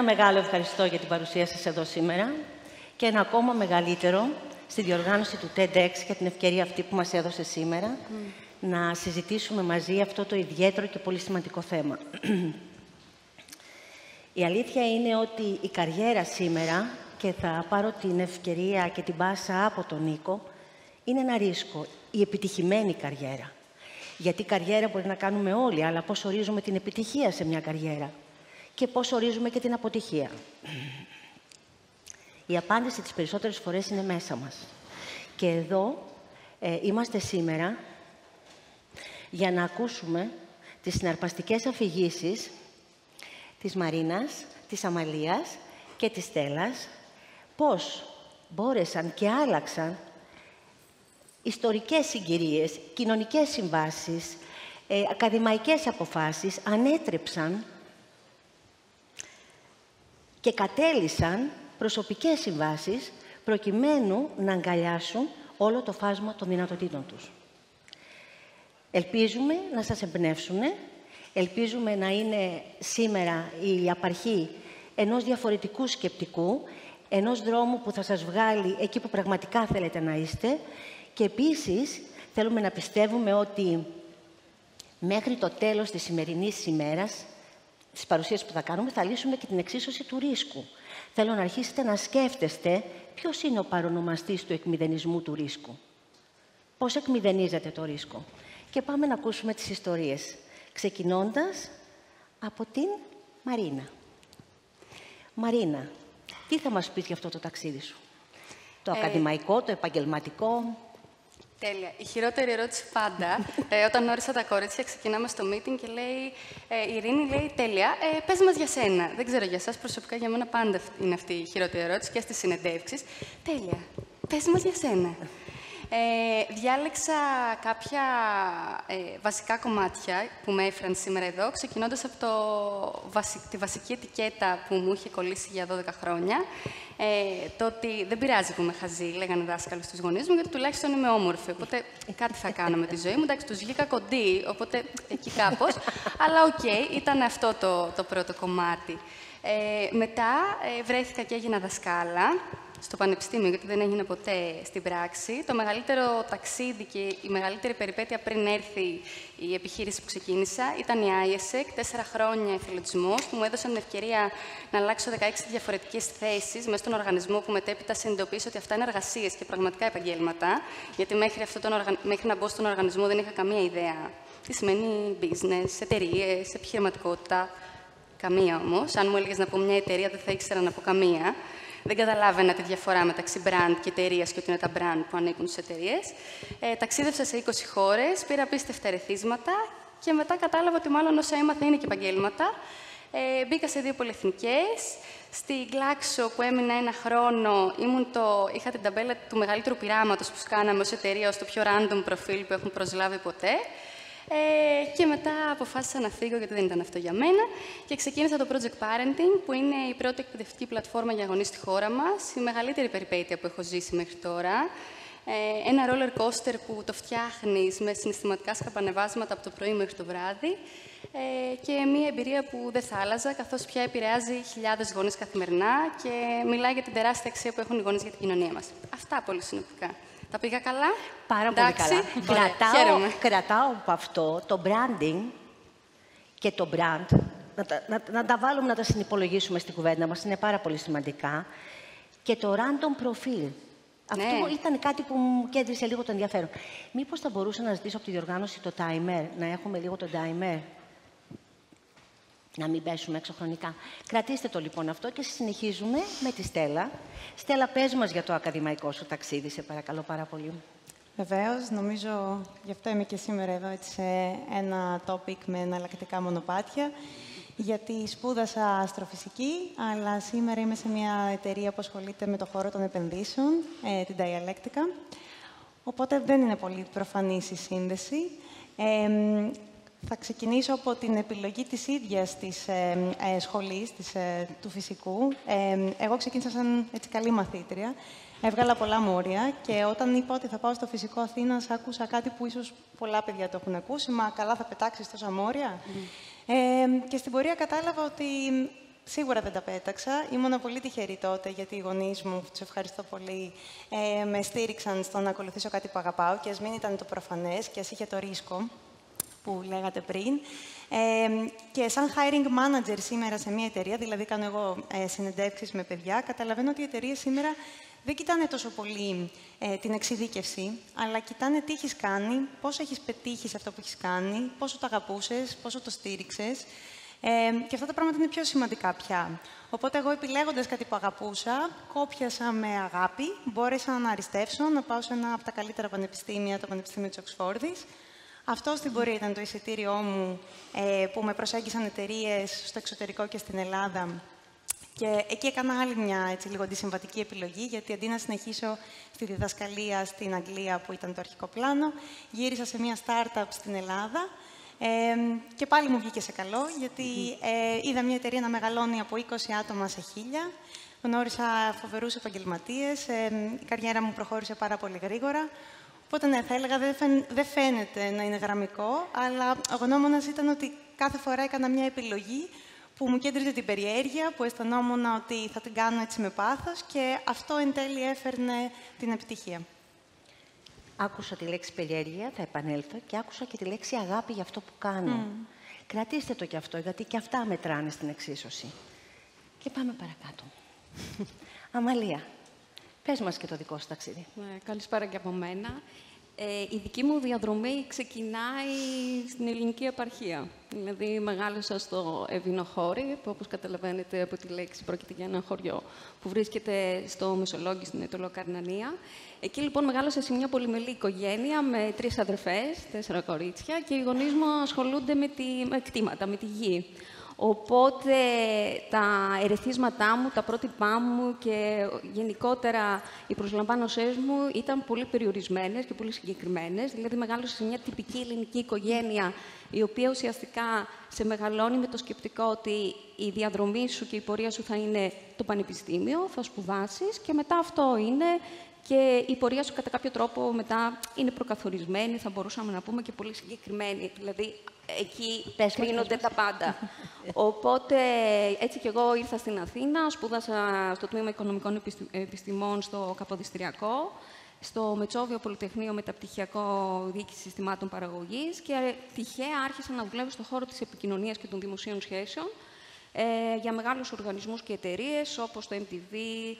μεγάλο ευχαριστώ για την παρουσία σας εδώ σήμερα και ένα ακόμα μεγαλύτερο στη διοργάνωση του TEDx για την ευκαιρία αυτή που μας έδωσε σήμερα να συζητήσουμε μαζί αυτό το ιδιαίτερο και πολύ σημαντικό θέμα. Η αλήθεια είναι ότι η καριέρα σήμερα, και θα πάρω την ευκαιρία και την πάσα από τον Νίκο, είναι ένα ρίσκο, η επιτυχημένη καριέρα. Γιατί καριέρα μπορεί να κάνουμε όλοι, αλλά πώς ορίζουμε την επιτυχία σε μια καριέρα και πώς ορίζουμε και την αποτυχία. Η απάντηση τις περισσότερες φορές είναι μέσα μας. Και εδώ είμαστε σήμερα για να ακούσουμε τις συναρπαστικές αφηγήσεις της Μαρίνας, της Αμαλίας και της Στέλλας, πώς μπόρεσαν και άλλαξαν ιστορικές συγκυρίες, κοινωνικές συμβάσεις, ακαδημαϊκές αποφάσεις, ανέτρεψαν και κατέλυσαν προσωπικές συμβάσεις προκειμένου να αγκαλιάσουν όλο το φάσμα των δυνατοτήτων τους. Ελπίζουμε να σας εμπνεύσουν, ελπίζουμε να είναι σήμερα η απαρχή ενός διαφορετικού σκεπτικού, ενός δρόμου που θα σας βγάλει εκεί που πραγματικά θέλετε να είστε και επίσης θέλουμε να πιστεύουμε ότι μέχρι το τέλος της σημερινής ημέρας, στις παρουσίες που θα κάνουμε, θα λύσουμε και την εξίσωση του ρίσκου. Θέλω να αρχίσετε να σκέφτεστε ποιος είναι ο παρονομαστής του εκμηδενισμού του ρίσκου. Πώς εκμηδενίζεται το ρίσκο. Και πάμε να ακούσουμε τις ιστορίες, ξεκινώντας από την Μαρίνα. Μαρίνα, τι θα μας πεις για αυτό το ταξίδι σου? Το ακαδημαϊκό, το επαγγελματικό? Τέλεια. Η χειρότερη ερώτηση πάντα, όταν γνώρισα τα κορίτσια, ξεκινάμε στο meeting και λέει η Ειρήνη, λέει, τέλεια, πες μας για σένα. Δεν ξέρω για εσάς, προσωπικά για μένα πάντα είναι αυτή η χειρότερη ερώτηση και στις συνεντεύξεις. Τέλεια, πες μας για σένα. Διάλεξα κάποια βασικά κομμάτια που με έφεραν σήμερα εδώ, ξεκινώντας από τη βασική ετικέτα που μου είχε κολλήσει για 12 χρόνια. Το ότι δεν πειράζει που είμαι χαζή, λέγανε δάσκαλοι στους γονείς μου, γιατί τουλάχιστον είμαι όμορφη. Οπότε κάτι θα κάνω με τη ζωή μου. Εντάξει, τους βγήκα κοντή, οπότε εκεί κάπως. Αλλά οκ, ήταν αυτό το πρώτο κομμάτι. Μετά βρέθηκα και έγινα δασκάλα στο πανεπιστήμιο, γιατί δεν έγινε ποτέ στην πράξη. Το μεγαλύτερο ταξίδι και η μεγαλύτερη περιπέτεια πριν έρθει η επιχείρηση που ξεκίνησα ήταν η IESEC, 4 χρόνια εθελοντισμός, που μου έδωσαν την ευκαιρία να αλλάξω 16 διαφορετικές θέσεις μέσα στον οργανισμό, που μετέπειτα συνειδητοποίησα ότι αυτά είναι εργασίες και πραγματικά επαγγέλματα, γιατί μέχρι να μπω στον οργανισμό δεν είχα καμία ιδέα τι σημαίνει business, εταιρείες, επιχειρηματικότητα. Καμία όμως. Αν μου έλεγες να πω μια εταιρεία, δεν θα ήξερα να πω καμία. Δεν καταλάβαινα τη διαφορά μεταξύ brand και εταιρείας και ότι είναι τα brand που ανήκουν στις εταιρείες. Ταξίδευσα σε 20 χώρες, πήρα απίστευτα ερεθίσματα και μετά κατάλαβα ότι μάλλον όσα έμαθα είναι και επαγγέλματα. Μπήκα σε 2 πολυεθνικές. Στη Glaxo που έμεινα 1 χρόνο, είχα την ταμπέλα του μεγαλύτερου πειράματος που κάναμε ως εταιρεία, ως το πιο random προφίλ που έχουν προσλάβει ποτέ. Και μετά αποφάσισα να φύγω γιατί δεν ήταν αυτό για μένα και ξεκίνησα το Project Parenting, που είναι η πρώτη εκπαιδευτική πλατφόρμα για γονείς στη χώρα μας, η μεγαλύτερη περιπέτεια που έχω ζήσει μέχρι τώρα. Ένα roller coaster που το φτιάχνεις με συναισθηματικά σκαπανεβάσματα από το πρωί μέχρι το βράδυ και μια εμπειρία που δεν θα άλλαζα, καθώς πια επηρεάζει χιλιάδες γονείς καθημερινά και μιλάει για την τεράστια αξία που έχουν οι γονείς για την κοινωνία μας. Αυτά πολύ συνοπτικά. Τα πήγα καλά? Πάρα πολύ καλά. Κρατάω από αυτό το branding και το brand, να τα βάλουμε, να τα συνυπολογίσουμε στην κουβέντα μας, είναι πάρα πολύ σημαντικά. Και το random profile. Αυτό ήταν κάτι που μου κέντρισε λίγο το ενδιαφέρον. Μήπως θα μπορούσα να ζητήσω από τη διοργάνωση το timer, να έχουμε λίγο το timer, να μην πέσουμε έξω χρονικά. Κρατήστε το λοιπόν αυτό και συνεχίζουμε με τη Στέλλα. Στέλλα, πες μας για το ακαδημαϊκό σου ταξίδι, σε παρακαλώ πάρα πολύ. Βεβαίως, νομίζω γι' αυτό είμαι και σήμερα εδώ, έτσι, σε ένα topic με εναλλακτικά μονοπάτια. Γιατί σπούδασα αστροφυσική, αλλά σήμερα είμαι σε μια εταιρεία που ασχολείται με το χώρο των επενδύσεων, την Dialectica. Οπότε δεν είναι πολύ προφανής η σύνδεση. Θα ξεκινήσω από την επιλογή της ίδιας της σχολής, του φυσικού. Εγώ ξεκίνησα σαν έτσι, καλή μαθήτρια. Έβγαλα πολλά μόρια και όταν είπα ότι θα πάω στο Φυσικό Αθήνας, άκουσα κάτι που ίσως πολλά παιδιά το έχουν ακούσει. Μα καλά θα πετάξεις τόσα μόρια. Και στην πορεία κατάλαβα ότι σίγουρα δεν τα πέταξα. Ήμουν πολύ τυχερή τότε, γιατί οι γονείς μου, τους ευχαριστώ πολύ, με στήριξαν στο να ακολουθήσω κάτι που αγαπάω και ας μην ήταν το προφανές και ας είχε το ρίσκο που λέγατε πριν. Και σαν hiring manager σήμερα σε μια εταιρεία, δηλαδή κάνω εγώ συνεντεύξεις με παιδιά, καταλαβαίνω ότι οι εταιρείες σήμερα δεν κοιτάνε τόσο πολύ την εξειδίκευση, αλλά κοιτάνε τι έχεις κάνει, πώς έχεις πετύχει σε αυτό που έχεις κάνει, πόσο το αγαπούσες, πόσο το στήριξες. Και αυτά τα πράγματα είναι πιο σημαντικά πια. Οπότε εγώ, επιλέγοντας κάτι που αγαπούσα, κόπιασα με αγάπη, μπόρεσα να αριστεύσω, να πάω σε ένα από τα καλύτερα πανεπιστήμια, το Πανεπιστήμιο της Οξφόρδης. Αυτό στην πορεία ήταν το εισιτήριό μου, που με προσέγγισαν εταιρείες στο εξωτερικό και στην Ελλάδα. Και εκεί έκανα άλλη μια λίγο αντισυμβατική επιλογή, γιατί αντί να συνεχίσω στη διδασκαλία στην Αγγλία, που ήταν το αρχικό πλάνο, γύρισα σε μια startup στην Ελλάδα. Και πάλι μου βγήκε σε καλό, γιατί είδα μια εταιρεία να μεγαλώνει από 20 άτομα σε 1000. Γνώρισα φοβερούς επαγγελματίες, η καριέρα μου προχώρησε πάρα πολύ γρήγορα. Οπότε, ναι, θα έλεγα, δεν φαίνεται να είναι γραμμικό, αλλά ο γνώμονας ήταν ότι κάθε φορά έκανα μια επιλογή που μου κέντριζε την περιέργεια, που αισθανόμουν ότι θα την κάνω έτσι με πάθος και αυτό εν τέλει έφερνε την επιτυχία. Άκουσα τη λέξη περιέργεια, θα επανέλθω, και άκουσα και τη λέξη αγάπη για αυτό που κάνω. Κρατήστε το κι αυτό, γιατί και αυτά μετράνε στην εξίσωση. Και πάμε παρακάτω. Αμαλία, πες μας και το δικό σου ταξίδι. Καλησπέρα και από μένα. Η δική μου διαδρομή ξεκινάει στην ελληνική επαρχία. Δηλαδή, μεγάλωσα στο Ευηνοχώρι, που όπως καταλαβαίνετε από τη λέξη πρόκειται για ένα χωριό που βρίσκεται στο Μεσολόγγι, στην Αιτωλοκαρνανία. Εκεί λοιπόν μεγάλωσα σε μια πολυμελή οικογένεια με 3 αδερφές, 4 κορίτσια και οι γονείς μου ασχολούνται με κτήματα, με τη γη. Οπότε τα ερεθίσματά μου, τα πρότυπά μου και γενικότερα οι προσλαμβάνωσές μου ήταν πολύ περιορισμένες και πολύ συγκεκριμένες. Δηλαδή, μεγάλωσα σε μια τυπική ελληνική οικογένεια, η οποία ουσιαστικά σε μεγαλώνει με το σκεπτικό ότι η διαδρομή σου και η πορεία σου θα είναι το πανεπιστήμιο, θα σπουδάσεις και μετά αυτό είναι και η πορεία σου κατά κάποιο τρόπο μετά είναι προκαθορισμένη, θα μπορούσαμε να πούμε, και πολύ συγκεκριμένη. Δηλαδή, εκεί κρίνονται τα πάντα. Οπότε, έτσι και εγώ ήρθα στην Αθήνα, σπούδασα στο Τμήμα Οικονομικών Επιστημών στο Καποδιστριακό, στο Μετσόβιο Πολυτεχνείο Μεταπτυχιακό Διοίκηση Συστημάτων Παραγωγής και τυχαία άρχισα να δουλεύω στον χώρο της επικοινωνίας και των δημοσίων σχέσεων για μεγάλους οργανισμούς και εταιρείες όπως το MTV,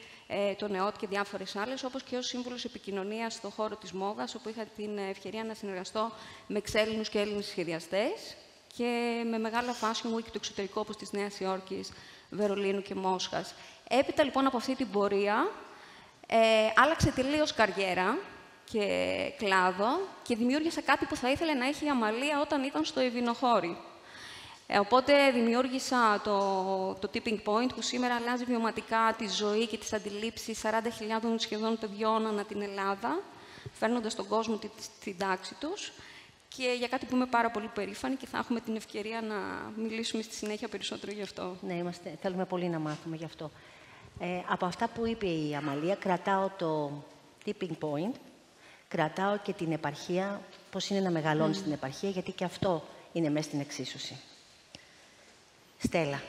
το ΝΕΟΤ και διάφορες άλλες, όπως και ως σύμβουλος επικοινωνίας στον χώρο της μόδας, όπου είχα την ευκαιρία να συνεργαστώ με ξέλληνους και Έλληνες σχεδιαστές και με μεγάλα fashion week του εξωτερικού, όπως της Νέας Υόρκης, Βερολίνου και Μόσχας. Έπειτα λοιπόν από αυτή την πορεία, άλλαξε τελείως καριέρα και κλάδο και δημιούργησα κάτι που θα ήθελε να έχει η Αμαλία όταν ήταν στο Ευηνοχώρι. Οπότε δημιούργησα το Tipping Point, που σήμερα αλλάζει βιωματικά τη ζωή και τις αντιλήψεις 40.000 σχεδόν παιδιών ανά την Ελλάδα, φέρνοντας τον κόσμο στην τάξη τους. Και για κάτι που είμαι πάρα πολύ περήφανη και θα έχουμε την ευκαιρία να μιλήσουμε στη συνέχεια περισσότερο γι' αυτό. Ναι, θέλουμε πολύ να μάθουμε γι' αυτό. Από αυτά που είπε η Αμαλία, κρατάω το Tipping Point, κρατάω και την επαρχία, πώς είναι να μεγαλώνει στην επαρχία, γιατί και αυτό είναι μέσα στην εξίσωση. Στέλλα,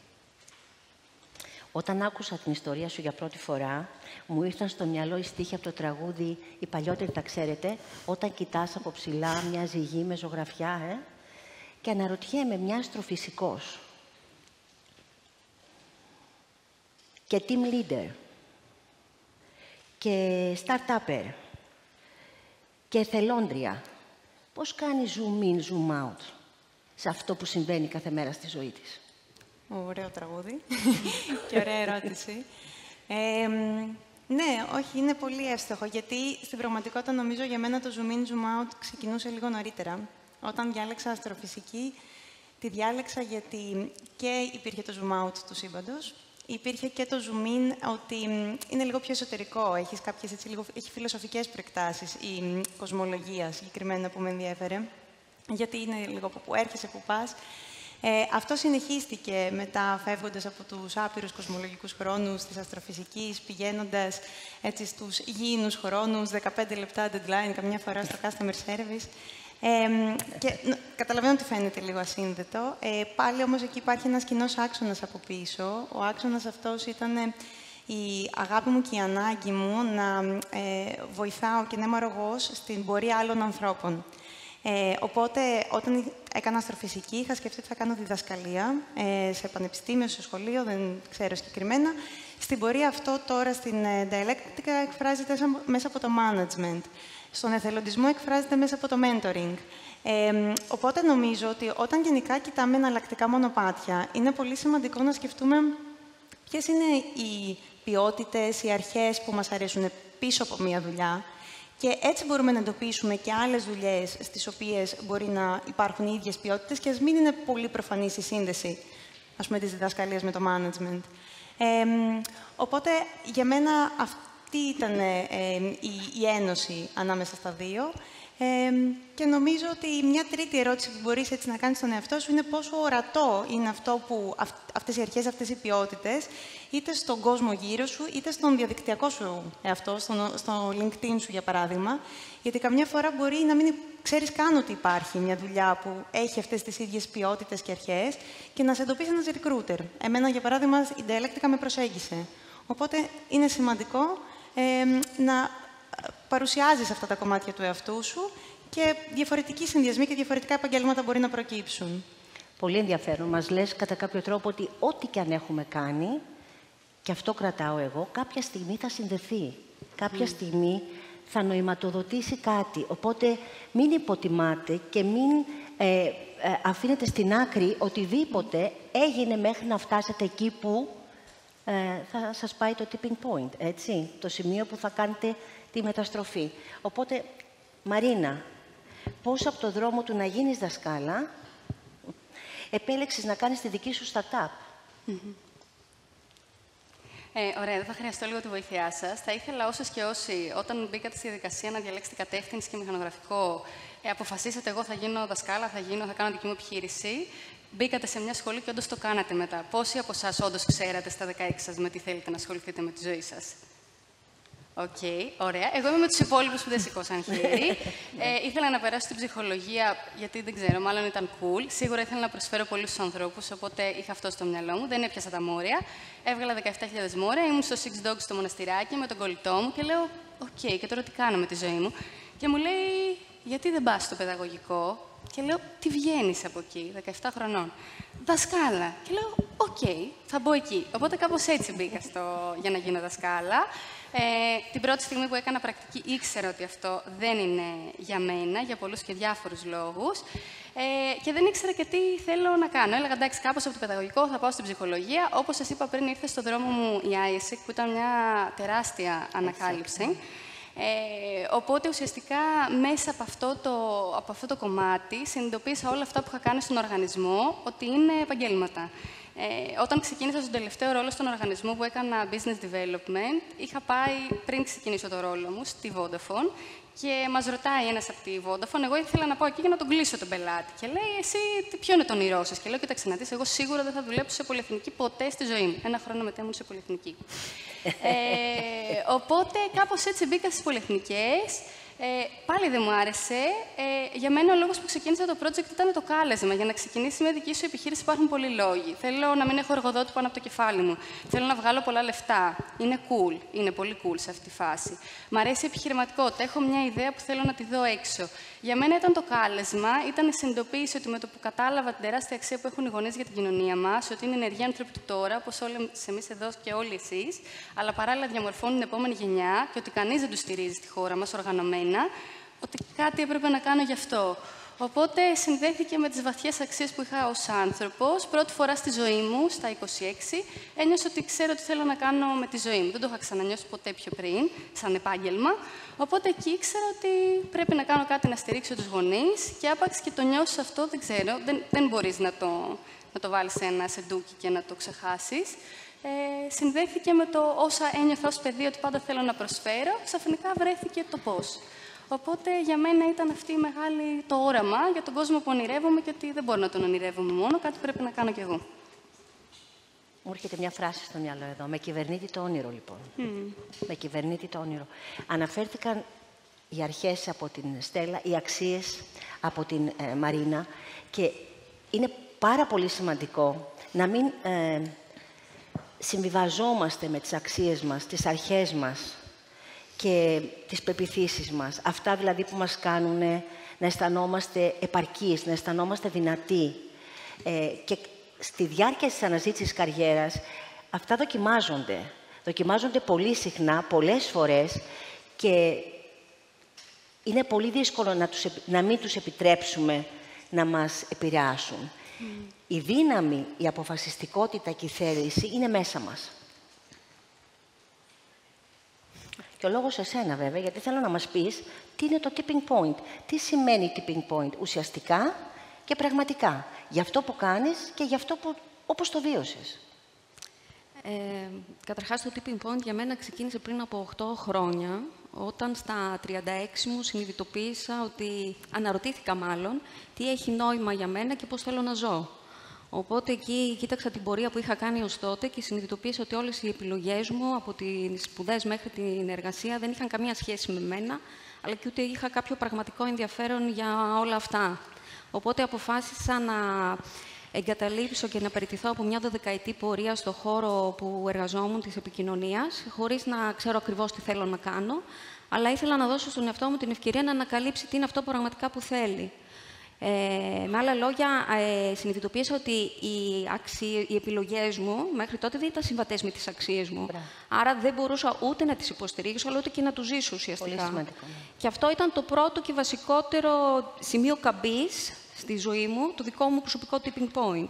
όταν άκουσα την ιστορία σου για πρώτη φορά, μου ήρθαν στο μυαλό οι στίχοι από το τραγούδι «Οι παλιότεροι τα ξέρετε», όταν κοιτάς από ψηλά μια ζυγή με ζωγραφιά, και αναρωτιέμαι, μια αστροφυσικός και team leader και start-upper και εθελόντρια, πώς κάνει zoom in, zoom out σε αυτό που συμβαίνει κάθε μέρα στη ζωή της? Ωραίο τραγούδι και ωραία ερώτηση. Ναι, όχι, είναι πολύ εύστοχο, γιατί στην πραγματικότητα νομίζω για μένα το zoom in, zoom out ξεκινούσε λίγο νωρίτερα. Όταν διάλεξα αστροφυσική, τη διάλεξα γιατί και υπήρχε το zoom out του σύμπαντος, υπήρχε και το zoom in ότι είναι λίγο πιο εσωτερικό, έχει φιλοσοφικές προεκτάσεις, η κοσμολογία συγκεκριμένα που με ενδιέφερε, γιατί είναι λίγο από που έρχεσαι, που πας. Αυτό συνεχίστηκε μετά, φεύγοντας από τους άπειρους κοσμολογικούς χρόνους της αστροφυσικής, πηγαίνοντας έτσι στους γήινους χρόνους, 15 λεπτά deadline, καμιά φορά στο customer service. Και καταλαβαίνω ότι φαίνεται λίγο ασύνδετο. Πάλι όμως εκεί υπάρχει ένας κοινός άξονας από πίσω. Ο άξονας αυτός ήταν η αγάπη μου και η ανάγκη μου να βοηθάω και να είμαι αρρωγός στην πορεία άλλων ανθρώπων. Οπότε, όταν έκανα αστροφυσική, είχα σκεφτεί ότι θα κάνω διδασκαλία σε πανεπιστήμιο, σε σχολείο, δεν ξέρω συγκεκριμένα. Στην πορεία αυτό τώρα στην Dialectica εκφράζεται μέσα από το management. Στον εθελοντισμό εκφράζεται μέσα από το mentoring. Οπότε νομίζω ότι όταν γενικά κοιτάμε εναλλακτικά μονοπάτια, είναι πολύ σημαντικό να σκεφτούμε ποιες είναι οι ποιότητες, οι αρχές που μας αρέσουν πίσω από μία δουλειά. Και έτσι μπορούμε να εντοπίσουμε και άλλες δουλειές στις οποίες μπορεί να υπάρχουν οι ίδιες ποιότητες και ας μην είναι πολύ προφανής η σύνδεση, ας πούμε, της διδασκαλίας με το management. Οπότε, για μένα, αυτή ήταν η ένωση ανάμεσα στα δύο. Και νομίζω ότι μια τρίτη ερώτηση που μπορείς έτσι να κάνεις στον εαυτό σου είναι πόσο ορατό είναι αυτό που αυτές οι αρχές, αυτές οι ποιότητες, είτε στον κόσμο γύρω σου, είτε στον διαδικτυακό σου εαυτό, στο LinkedIn σου, για παράδειγμα. Γιατί καμιά φορά μπορεί να μην ξέρεις καν ότι υπάρχει μια δουλειά που έχει αυτές τις ίδιες ποιότητες και αρχές και να σε εντοπίσει ένας recruiter. Εμένα, για παράδειγμα, η Dialectica με προσέγγισε. Οπότε είναι σημαντικό να παρουσιάζεις αυτά τα κομμάτια του εαυτού σου και διαφορετικοί συνδυασμοί και διαφορετικά επαγγέλματα μπορεί να προκύψουν. Πολύ ενδιαφέρον. Μας λες κατά κάποιο τρόπο ότι ό,τι και αν έχουμε κάνει, και αυτό κρατάω εγώ, κάποια στιγμή θα συνδεθεί. Κάποια στιγμή θα νοηματοδοτήσει κάτι. Οπότε μην υποτιμάτε και μην αφήνετε στην άκρη οτιδήποτε έγινε μέχρι να φτάσετε εκεί που θα σας πάει το tipping point, έτσι, το σημείο που θα κάνετε τη μεταστροφή. Οπότε, Μαρίνα, πώς από το δρόμο του να γίνεις δασκάλα επέλεξες να κάνεις τη δική σου startup? Ωραία, δεν θα χρειαστώ λίγο τη βοήθειά σας. Θα ήθελα όσες και όσοι, όταν μπήκατε στη διαδικασία να διαλέξετε κατεύθυνση και μηχανογραφικό, αποφασίσατε εγώ θα γίνω δασκάλα, θα κάνω δική μου επιχείρηση. Μπήκατε σε μια σχολή και όντως το κάνατε μετά. Πόσοι από εσάς όντως ξέρατε στα 16 σας με τι θέλετε να ασχοληθείτε με τη ζωή σας? Οκ, ωραία. Εγώ είμαι με τους υπόλοιπους που δεν σηκώσαν χέρι. Ήθελα να περάσω στην ψυχολογία, γιατί δεν ξέρω, μάλλον ήταν cool. Σίγουρα ήθελα να προσφέρω πολύ στους ανθρώπους, οπότε είχα αυτό στο μυαλό μου. Δεν έπιασα τα μόρια. Έβγαλα 17.000 μόρια, ήμουν στο Six Dogs στο μοναστηράκι με τον κολλητό μου και λέω: οκ, και τώρα τι κάνω με τη ζωή μου? Και μου λέει: γιατί δεν πας στο παιδαγωγικό? Και λέω: τι βγαίνεις από εκεί, 17 χρονών? Δασκάλα. Και λέω: οκ, θα μπω εκεί. Οπότε κάπως έτσι μπήκα για να γίνω δασκάλα. Την πρώτη στιγμή που έκανα πρακτική ήξερα ότι αυτό δεν είναι για μένα, για πολλούς και διάφορους λόγους. Και δεν ήξερα και τι θέλω να κάνω. Έλεγα: εντάξει, κάπως από το παιδαγωγικό θα πάω στην ψυχολογία. Όπως σας είπα πριν, ήρθε στον δρόμο μου η IESEC, που ήταν μια τεράστια ανακάλυψη. Οπότε ουσιαστικά μέσα από αυτό το κομμάτι συνειδητοποίησα όλα αυτά που είχα κάνει στον οργανισμό ότι είναι επαγγέλματα. Όταν ξεκίνησα στον τελευταίο ρόλο στον οργανισμό που έκανα business development, είχα πάει πριν ξεκινήσω το ρόλο μου στη Vodafone και μας ρωτάει ένας από τη Vodafone, εγώ ήθελα να πάω εκεί για να τον κλείσω τον πελάτη. Και λέει: εσύ, ποιο είναι το όνειρό σας? Και λέω: κοίταξε να δεις, εγώ σίγουρα δεν θα δουλέψω σε πολυεθνική ποτέ στη ζωή μου. 1 χρόνο μετά ήμουν σε πολυεθνική. Οπότε κάπως έτσι μπήκα στις πολυεθνικές. Πάλι δεν μου άρεσε. Για μένα ο λόγος που ξεκίνησα το project ήταν το κάλεσμα. Για να ξεκινήσει μια δική σου επιχείρηση υπάρχουν πολλοί λόγοι. Θέλω να μην έχω εργοδότη πάνω από το κεφάλι μου. Θέλω να βγάλω πολλά λεφτά. Είναι cool. Είναι πολύ cool σε αυτή τη φάση. Μ' αρέσει η επιχειρηματικότητα. Έχω μια ιδέα που θέλω να τη δω έξω. Για μένα ήταν το κάλεσμα, ήταν η συνειδητοποίηση ότι με το που κατάλαβα την τεράστια αξία που έχουν οι γονείς για την κοινωνία μας, ότι είναι ενεργοί άνθρωποι του τώρα, όπως όλοι εμείς εδώ και όλοι εσείς, αλλά παράλληλα διαμορφώνουν την επόμενη γενιά και ότι κανείς δεν τους στηρίζει στη χώρα μας οργανωμένα, ότι κάτι έπρεπε να κάνω γι' αυτό. Οπότε συνδέθηκε με τις βαθιές αξίες που είχα ως άνθρωπος. Πρώτη φορά στη ζωή μου, στα 26, ένιωσα ότι ξέρω τι θέλω να κάνω με τη ζωή μου. Δεν το είχα ξανανιώσει ποτέ πιο πριν, σαν επάγγελμα. Οπότε εκεί ήξερα ότι πρέπει να κάνω κάτι να στηρίξω τους γονείς και άπαξ και το νιώσεις αυτό, δεν ξέρω, δεν μπορείς να το βάλεις σε ένα σεντούκι και να το ξεχάσεις. Συνδέθηκε με το όσα ένιωθα ως παιδί ότι πάντα θέλω να προσφέρω, ξαφνικά βρέθηκε το πώς. Οπότε για μένα ήταν αυτή η μεγάλη το όραμα για τον κόσμο που ονειρεύομαι και ότι δεν μπορώ να τον ονειρεύομαι μόνο, κάτι πρέπει να κάνω κι εγώ. Μου έρχεται μια φράση στο μυαλό εδώ. Με κυβερνήτη το όνειρο, λοιπόν. Με κυβερνήτη το όνειρο. Αναφέρθηκαν οι αρχές από την Στέλλα, οι αξίες από την Μαρίνα και είναι πάρα πολύ σημαντικό να μην συμβιβαζόμαστε με τις αξίες μας, τις αρχές μας και τις πεποιθήσεις μας. Αυτά δηλαδή που μας κάνουν να αισθανόμαστε επαρκείς, να αισθανόμαστε δυνατοί. Και στη διάρκεια της αναζήτησης καριέρας αυτά δοκιμάζονται. Δοκιμάζονται πολύ συχνά, πολλές φορές και είναι πολύ δύσκολο να μην τους επιτρέψουμε να μας επηρεάσουν. Η δύναμη, η αποφασιστικότητα και η θέληση είναι μέσα μας. Και ο λόγος σε σένα βέβαια, γιατί θέλω να μας πεις τι είναι το tipping point. Τι σημαίνει tipping point ουσιαστικά και πραγματικά. Για αυτό που κάνεις και για αυτό που, όπως το βίωσες. Καταρχάς, το tipping point για μένα ξεκίνησε πριν από 8 χρόνια, όταν στα 36 μου συνειδητοποίησα ότι, αναρωτήθηκα μάλλον, τι έχει νόημα για μένα και πώς θέλω να ζω. Οπότε εκεί κοίταξα την πορεία που είχα κάνει ως τότε και συνειδητοποίησα ότι όλες οι επιλογές μου, από τις σπουδές μέχρι την εργασία, δεν είχαν καμία σχέση με μένα, αλλά και ούτε είχα κάποιο πραγματικό ενδιαφέρον για όλα αυτά. Οπότε αποφάσισα να εγκαταλείψω και να παραιτηθώ από μια 12ετή πορεία στο χώρο που εργαζόμουν της επικοινωνίας, χωρίς να ξέρω ακριβώς τι θέλω να κάνω, αλλά ήθελα να δώσω στον εαυτό μου την ευκαιρία να ανακαλύψει τι είναι αυτό πραγματικά που θέλει. Με άλλα λόγια, συνειδητοποίησα ότι οι επιλογές μου μέχρι τότε δεν ήταν συμβατές με τις αξίες μου. Άρα δεν μπορούσα ούτε να τις υποστηρίξω, αλλά ούτε και να τους ζήσω ουσιαστικά. Πολύ σημαντικό, ναι. Και αυτό ήταν το πρώτο και βασικότερο σημείο καμπής στη ζωή μου, το δικό μου προσωπικό tipping point.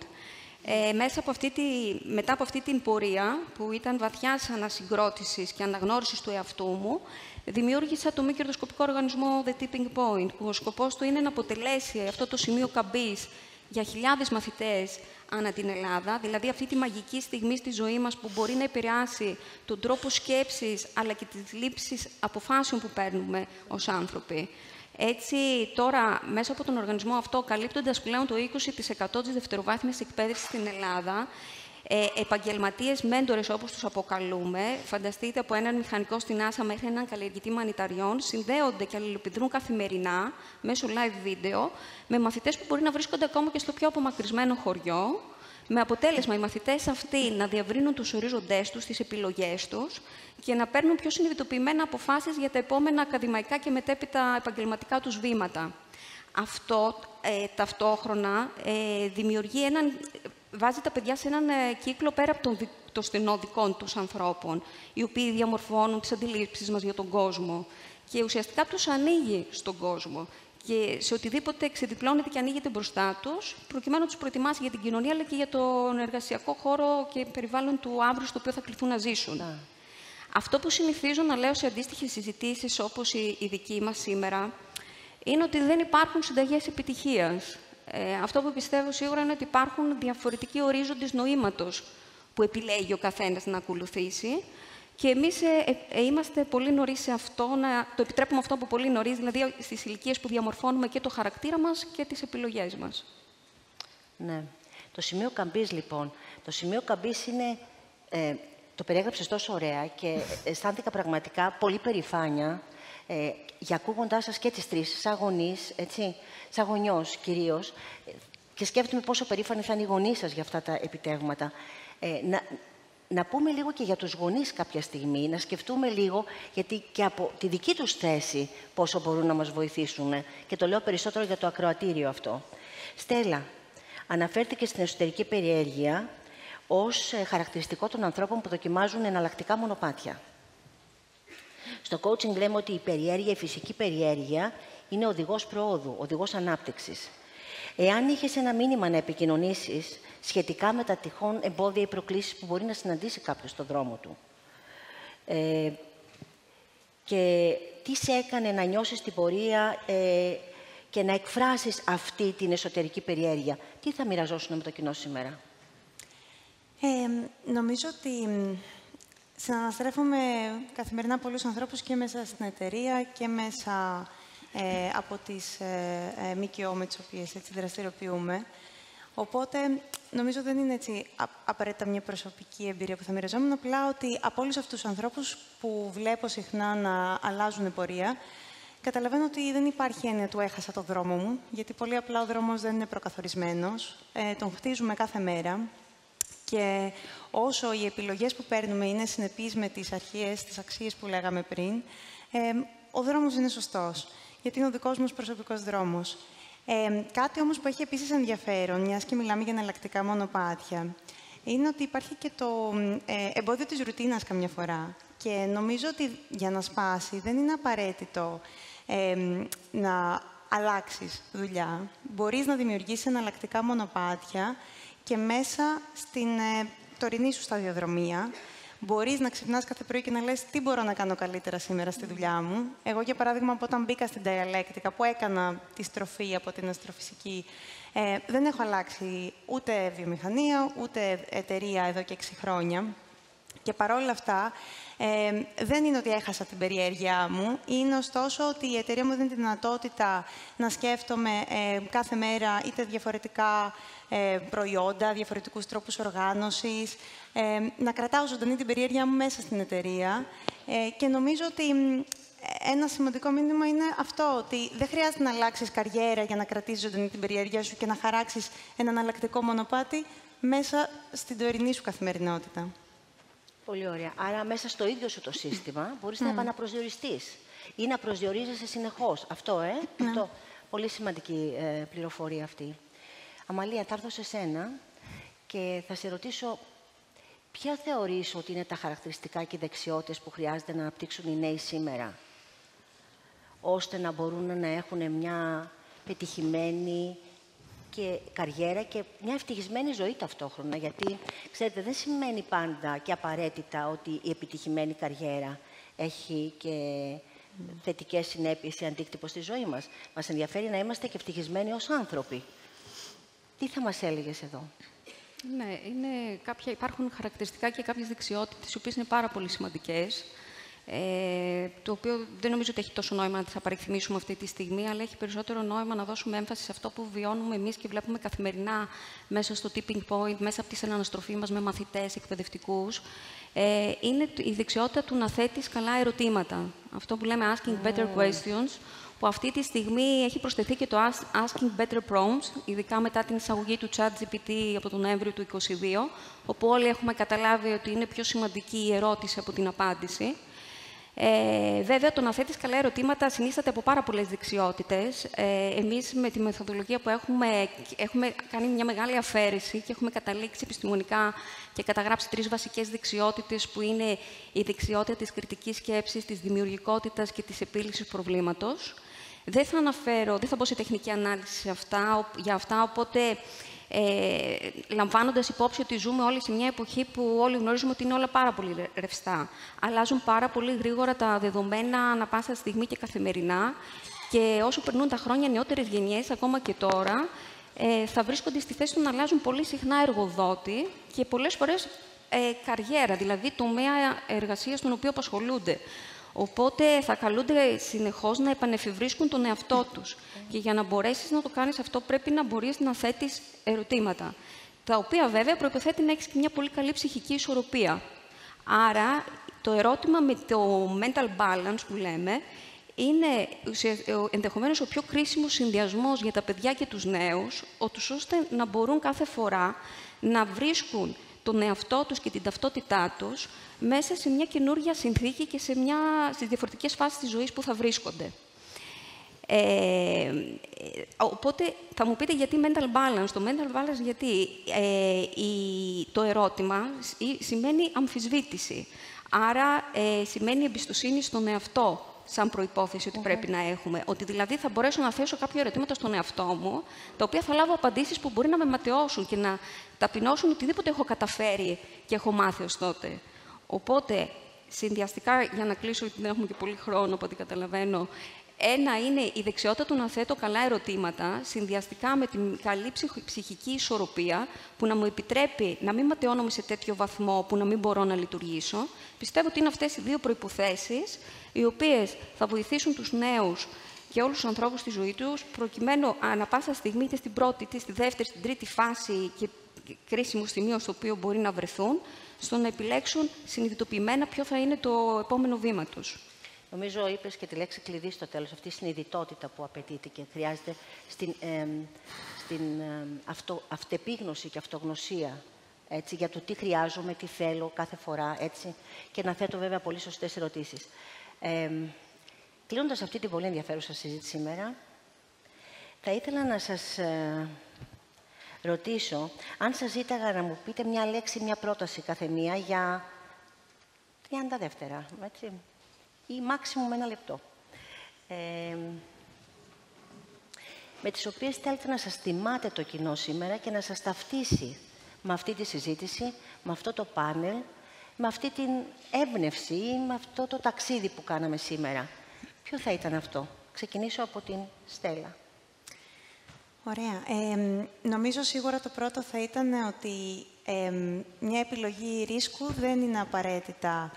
Μετά από αυτή την πορεία, που ήταν βαθιάς ανασυγκρότησης και αναγνώρισης του εαυτού μου, δημιούργησα το μη κερδοσκοπικό οργανισμό The Tipping Point, που ο σκοπός του είναι να αποτελέσει αυτό το σημείο καμπής για χιλιάδες μαθητές ανά την Ελλάδα, δηλαδή αυτή τη μαγική στιγμή στη ζωή μας που μπορεί να επηρεάσει τον τρόπο σκέψης, αλλά και τις λήψεις αποφάσεων που παίρνουμε ως άνθρωποι. Έτσι, τώρα, μέσα από τον οργανισμό αυτό, καλύπτοντας πλέον το 20% της δευτεροβάθμιας εκπαίδευσης στην Ελλάδα, επαγγελματίες μέντορες, όπως τους αποκαλούμε, φανταστείτε από έναν μηχανικό στην NASA μέχρι έναν καλλιεργητή μανιταριών, συνδέονται και αλληλεπιδρούν καθημερινά μέσω live βίντεο με μαθητές που μπορεί να βρίσκονται ακόμα και στο πιο απομακρυσμένο χωριό, με αποτέλεσμα οι μαθητές αυτοί να διευρύνουν τους ορίζοντές τους, τις επιλογές τους και να παίρνουν πιο συνειδητοποιημένα αποφάσεις για τα επόμενα ακαδημαϊκά και μετέπειτα επαγγελματικά τους βήματα. Αυτό ταυτόχρονα βάζει τα παιδιά σε έναν κύκλο πέρα από το στενό δικών τους ανθρώπων, οι οποίοι διαμορφώνουν τις αντιλήψεις μας για τον κόσμο και ουσιαστικά τους ανοίγει στον κόσμο και σε οτιδήποτε εξεδιπλώνεται και ανοίγεται μπροστά τους, προκειμένου να τους προετοιμάσει για την κοινωνία, αλλά και για τον εργασιακό χώρο και περιβάλλον του αύριο στο οποίο θα κληθούν να ζήσουν. Αυτό που συνηθίζω να λέω σε αντίστοιχες συζητήσεις, όπως η δική μας σήμερα, είναι ότι δεν υπάρχουν συνταγές επιτυχίας. Αυτό που πιστεύω σίγουρα είναι ότι υπάρχουν διαφορετικοί ορίζοντες νοήματος που επιλέγει ο καθένας να ακολουθήσει και εμείς είμαστε πολύ νωρίς σε αυτό, το επιτρέπουμε αυτό από πολύ νωρίς, δηλαδή στις ηλικίες που διαμορφώνουμε και το χαρακτήρα μας και τις επιλογές μας. Ναι. Το σημείο καμπής, λοιπόν. Το σημείο καμπής είναι... το περιέγραψες τόσο ωραία και αισθάνθηκα πραγματικά πολύ περηφάνεια για ακούγοντάς σας και τις τρεις, σαν γονείς, έτσι, σαν γονιός κυρίως, και σκέφτομαι πόσο περήφανοι θα είναι οι γονείς σας για αυτά τα επιτεύγματα. Να πούμε λίγο και για τους γονείς κάποια στιγμή, να σκεφτούμε λίγο, γιατί και από τη δική τους θέση πόσο μπορούν να μας βοηθήσουν. Και το λέω περισσότερο για το ακροατήριο αυτό. Στέλλα, αναφέρθηκε στην εσωτερική περιέργεια ως χαρακτηριστικό των ανθρώπων που δοκιμάζουν εναλλακτικά μονοπάτια. Στο coaching λέμε ότι η περιέργεια, η φυσική περιέργεια, είναι οδηγός προόδου, οδηγός ανάπτυξης. Εάν είχες ένα μήνυμα να επικοινωνήσεις σχετικά με τα τυχόν εμπόδια ή προκλήσεις που μπορεί να συναντήσει κάποιος στον δρόμο του, και τι σε έκανε να νιώσεις την πορεία και να εκφράσεις αυτή την εσωτερική περιέργεια, τι θα μοιραζόσουν με το κοινό σήμερα? Νομίζω ότι συναναστρέφομαι καθημερινά πολλούς ανθρώπους και μέσα στην εταιρεία και μέσα από τις ΜΚΟ με τις οποίες δραστηριοποιούμε. Οπότε, νομίζω δεν είναι έτσι απαραίτητα μια προσωπική εμπειρία που θα μοιραζόμουν, απλά ότι από όλους αυτούς τους ανθρώπους που βλέπω συχνά να αλλάζουν πορεία, Καταλαβαίνω ότι δεν υπάρχει έννοια του έχασα το δρόμο μου, γιατί πολύ απλά ο δρόμος δεν είναι προκαθορισμένος. Τον χτίζουμε κάθε μέρα και όσο οι επιλογές που παίρνουμε είναι συνεπείς με τις αρχές, τις αξίες που λέγαμε πριν, ο δρόμος είναι σωστός, γιατί είναι ο δικός μας προσωπικός δρόμος. Κάτι όμως που έχει επίσης ενδιαφέρον, μιας και μιλάμε για εναλλακτικά μονοπάτια, είναι ότι υπάρχει και το εμπόδιο της ρουτίνας καμιά φορά. Και νομίζω ότι για να σπάσει δεν είναι απαραίτητο να αλλάξεις δουλειά. Μπορείς να δημιουργήσεις εναλλακτικά μονοπάτια και μέσα στην τωρινή σου σταδιοδρομία μπορείς να ξυπνάς κάθε πρωί και να λες τι μπορώ να κάνω καλύτερα σήμερα στη δουλειά μου. Εγώ, για παράδειγμα, όταν μπήκα στην διαλέκτικα, που έκανα τη στροφή από την αστροφυσική, δεν έχω αλλάξει ούτε βιομηχανία, ούτε εταιρεία εδώ και 6 χρόνια. Και παρόλα αυτά, δεν είναι ότι έχασα την περιέργειά μου. Είναι ωστόσο ότι η εταιρεία μου δίνει τη δυνατότητα να σκέφτομαι κάθε μέρα είτε διαφορετικά προϊόντα, διαφορετικούς τρόπους οργάνωσης, να κρατάω ζωντανή την περιέργειά μου μέσα στην εταιρεία. Και νομίζω ότι ένα σημαντικό μήνυμα είναι αυτό, ότι δεν χρειάζεται να αλλάξεις καριέρα για να κρατήσεις ζωντανή την περιέργειά σου και να χαράξεις ένα εναλλακτικό μονοπάτι μέσα στην τωρινή σου καθημερινότητα. Πολύ ωραία. Άρα μέσα στο ίδιο σου το σύστημα μπορείς να επαναπροσδιοριστείς ή να προσδιορίζεσαι συνεχώς. Αυτό, αυτό. Πολύ σημαντική πληροφορία αυτή. Αμαλία, θα έρθω σε σένα και θα σε ρωτήσω ποια θεωρείς ότι είναι τα χαρακτηριστικά και οι δεξιότητες που χρειάζεται να αναπτύξουν οι νέοι σήμερα, ώστε να μπορούν να έχουν μια πετυχημένη και καριέρα και μια ευτυχισμένη ζωή ταυτόχρονα. Γιατί, ξέρετε, δεν σημαίνει πάντα και απαραίτητα ότι η επιτυχημένη καριέρα έχει και θετικές συνέπειες ή αντίκτυπο στη ζωή μας. Μας ενδιαφέρει να είμαστε και ευτυχισμένοι ως άνθρωποι. Τι θα μας έλεγες εδώ? Ναι, υπάρχουν χαρακτηριστικά και κάποιες δεξιότητες, οι οποίες είναι πάρα πολύ σημαντικές. Το οποίο δεν νομίζω ότι έχει τόσο νόημα να τις απαριθμίσουμε αυτή τη στιγμή, αλλά έχει περισσότερο νόημα να δώσουμε έμφαση σε αυτό που βιώνουμε εμείς και βλέπουμε καθημερινά μέσα στο tipping point, μέσα από τη συναναστροφή μας με μαθητές, εκπαιδευτικούς. Είναι η δεξιότητα του να θέτεις καλά ερωτήματα. Αυτό που λέμε asking better questions, που αυτή τη στιγμή έχει προσθεθεί και το asking better prompts, ειδικά μετά την εισαγωγή του ChatGPT από τον Νοέμβριο του 2022, όπου όλοι έχουμε καταλάβει ότι είναι πιο σημαντική η ερώτηση από την απάντηση. Βέβαια, το να θέτεις καλά ερωτήματα συνίσταται από πάρα πολλές δεξιότητες. Εμείς με τη μεθοδολογία που έχουμε κάνει μια μεγάλη αφαίρεση και έχουμε καταλήξει επιστημονικά και καταγράψει 3 βασικές δεξιότητες που είναι η δεξιότητα της κριτικής σκέψης, της δημιουργικότητας και της επίλυσης προβλήματος. Δεν θα μπω σε τεχνική ανάλυση για αυτά, οπότε λαμβάνοντας υπόψη ότι ζούμε όλοι σε μια εποχή που όλοι γνωρίζουμε ότι είναι όλα πάρα πολύ ρευστά. Αλλάζουν πάρα πολύ γρήγορα τα δεδομένα ανά πάσα στιγμή και καθημερινά και όσο περνούν τα χρόνια, νεότερες γενιές, ακόμα και τώρα, θα βρίσκονται στη θέση του να αλλάζουν πολύ συχνά εργοδότη και πολλές φορές καριέρα, δηλαδή τομέα εργασίας στον οποίο απασχολούνται. Οπότε θα καλούνται συνεχώς να επανεφευρίσκουν τον εαυτό τους. Και για να μπορέσεις να το κάνεις αυτό, πρέπει να μπορείς να θέτεις ερωτήματα. Τα οποία βέβαια προϋποθέτει να έχεις και μια πολύ καλή ψυχική ισορροπία. Άρα, το ερώτημα με το mental balance που λέμε, είναι ενδεχομένως ο πιο κρίσιμος συνδυασμός για τα παιδιά και τους νέους, ώστε να μπορούν κάθε φορά να βρίσκουν τον εαυτό τους και την ταυτότητά τους μέσα σε μια καινούργια συνθήκη και στις διαφορετικές φάσεις της ζωής που θα βρίσκονται. Οπότε θα μου πείτε γιατί mental balance. Το mental balance γιατί το ερώτημα σημαίνει αμφισβήτηση. Άρα σημαίνει εμπιστοσύνη στον εαυτό σαν προϋπόθεση ότι πρέπει να έχουμε. Ότι δηλαδή θα μπορέσω να θέσω κάποια ερωτήματα στον εαυτό μου, τα οποία θα λάβω απαντήσεις που μπορεί να με ματαιώσουν και να ταπεινώσουν οτιδήποτε έχω καταφέρει και έχω μάθει ως τότε. Οπότε, συνδυαστικά, για να κλείσω, γιατί δεν έχουμε και πολύ χρόνο, από ό,τι καταλαβαίνω, ένα είναι η δεξιότητα του να θέτω καλά ερωτήματα, συνδυαστικά με την καλή ψυχική ισορροπία, που να μου επιτρέπει να μην ματαιώνομαι σε τέτοιο βαθμό που να μην μπορώ να λειτουργήσω. Πιστεύω ότι είναι αυτές οι 2 προϋποθέσεις, οι οποίες θα βοηθήσουν τους νέους και όλους τους ανθρώπους στη ζωή τους, προκειμένου ανά πάσα στιγμή, είτε στην πρώτη, είτε στη δεύτερη, στην τρίτη φάση και κρίσιμο σημείο στο οποίο μπορεί να βρεθούν, στο να επιλέξουν συνειδητοποιημένα ποιο θα είναι το επόμενο βήμα τους. Νομίζω είπες και τη λέξη κλειδί στο τέλος, αυτή η συνειδητότητα που απαιτείται και χρειάζεται στην αυτεπίγνωση και αυτογνωσία, έτσι, για το τι χρειάζομαι, τι θέλω κάθε φορά, έτσι, και να θέτω βέβαια πολύ σωστές ερωτήσεις. Κλείνοντας αυτή την πολύ ενδιαφέρουσα συζήτηση σήμερα, θα ήθελα να σας ρωτήσω, αν σας ζήταγα να μου πείτε μια λέξη, μια πρόταση καθεμία για 30 δεύτερα, έτσι, ή μάξιμουμ 1 λεπτό, με τις οποίες θέλετε να σας θυμάται το κοινό σήμερα και να σας ταυτίσει με αυτή τη συζήτηση, με αυτό το πάνελ, με αυτή την έμπνευση ή με αυτό το ταξίδι που κάναμε σήμερα. Ποιο θα ήταν αυτό? Ξεκινήσω από την Στέλλα. Ωραία. Νομίζω σίγουρα το πρώτο θα ήταν ότι μια επιλογή ρίσκου δεν είναι απαραίτητα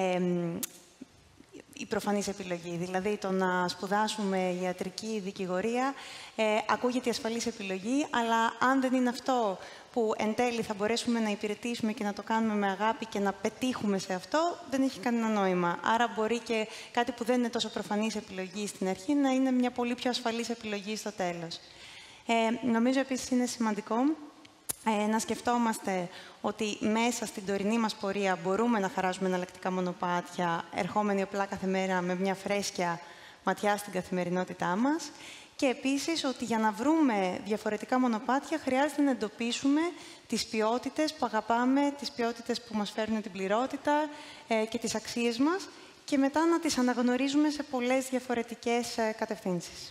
η προφανής επιλογή. Δηλαδή, το να σπουδάσουμε ιατρική δικηγορία ακούγεται η ασφαλής επιλογή, αλλά αν δεν είναι αυτό που εν τέλει θα μπορέσουμε να υπηρετήσουμε και να το κάνουμε με αγάπη και να πετύχουμε σε αυτό, δεν έχει κανένα νόημα. Άρα μπορεί και κάτι που δεν είναι τόσο προφανής επιλογή στην αρχή να είναι μια πολύ πιο ασφαλής επιλογή στο τέλος. Νομίζω επίσης είναι σημαντικό να σκεφτόμαστε ότι μέσα στην τωρινή μας πορεία μπορούμε να χαράζουμε εναλλακτικά μονοπάτια, ερχόμενοι απλά κάθε μέρα με μια φρέσκια ματιά στην καθημερινότητά μας. Και επίσης ότι για να βρούμε διαφορετικά μονοπάτια χρειάζεται να εντοπίσουμε τις ποιότητες που αγαπάμε, τις ποιότητες που μας φέρνουν την πληρότητα και τις αξίες μας και μετά να τις αναγνωρίζουμε σε πολλές διαφορετικές κατευθύνσεις.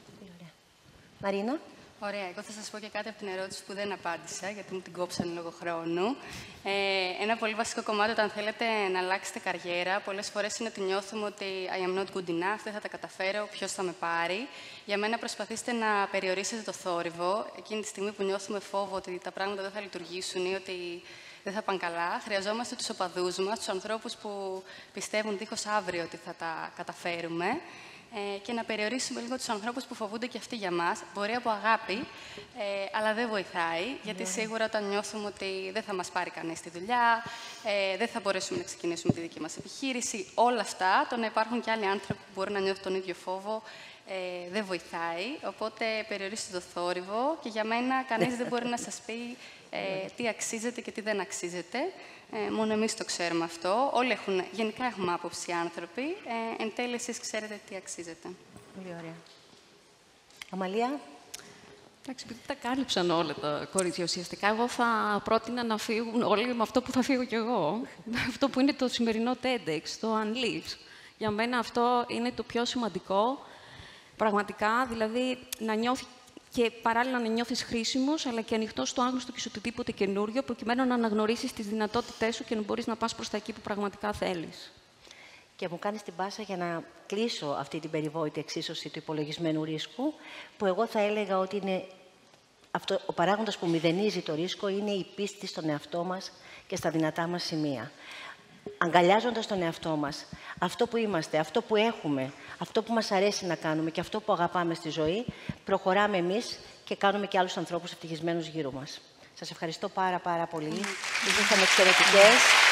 Μαρίνα. Ωραία. Εγώ θα σας πω και κάτι από την ερώτηση που δεν απάντησα, γιατί μου την κόψανε λόγω χρόνου. Ένα πολύ βασικό κομμάτι όταν θέλετε να αλλάξετε καριέρα, πολλές φορές είναι ότι νιώθουμε ότι I am not good enough, δεν θα τα καταφέρω, ποιος θα με πάρει. Για μένα προσπαθήστε να περιορίσετε το θόρυβο. Εκείνη τη στιγμή που νιώθουμε φόβο ότι τα πράγματα δεν θα λειτουργήσουν ή ότι δεν θα πάνε καλά, χρειαζόμαστε τους οπαδούς μας, τους ανθρώπους που πιστεύουν δίχως αύριο ότι θα τα καταφέρουμε. Και να περιορίσουμε λίγο τους ανθρώπους που φοβούνται και αυτοί για μας. Μπορεί από αγάπη, αλλά δεν βοηθάει, γιατί σίγουρα όταν νιώθουμε ότι δεν θα μας πάρει κανείς τη δουλειά, δεν θα μπορέσουμε να ξεκινήσουμε τη δική μας επιχείρηση, όλα αυτά, το να υπάρχουν και άλλοι άνθρωποι που μπορεί να νιώθουν τον ίδιο φόβο, δεν βοηθάει. Οπότε περιορίστε το θόρυβο και για μένα κανείς δεν μπορεί να σας πει τι αξίζετε και τι δεν αξίζετε. Μόνο εμείς το ξέρουμε αυτό. Όλοι γενικά έχουμε άποψη οι άνθρωποι. Εν τέλει, εσείς ξέρετε τι αξίζετε. Πολύ ωραία. Αμαλία. Εντάξει, επειδή τα κάλυψαν όλα τα κορίτσια ουσιαστικά, εγώ θα πρότεινα να φύγουν όλοι με αυτό που θα φύγω κι εγώ. Αυτό που είναι το σημερινό TEDx, το Unleash. Για μένα αυτό είναι το πιο σημαντικό. Πραγματικά, δηλαδή, να νιώθει και παράλληλα να νιώθεις χρήσιμος, αλλά και ανοιχτός στο άγνωστο και σε οτιδήποτε καινούριο, προκειμένου να αναγνωρίσεις τις δυνατότητές σου και να μπορείς να πας προς τα εκεί που πραγματικά θέλεις. Και μου κάνεις την πάσα για να κλείσω αυτή την περιβόητη εξίσωση του υπολογισμένου ρίσκου, που εγώ θα έλεγα ότι είναι ο παράγοντας που μηδενίζει το ρίσκο είναι η πίστη στον εαυτό μας και στα δυνατά μας σημεία. Αγκαλιάζοντας τον εαυτό μας, αυτό που είμαστε, αυτό που έχουμε, αυτό που μας αρέσει να κάνουμε και αυτό που αγαπάμε στη ζωή, προχωράμε εμείς και κάνουμε και άλλους ανθρώπους ευτυχισμένους γύρω μας. Σας ευχαριστώ πάρα πολύ. Ήσασταν εξαιρετικές.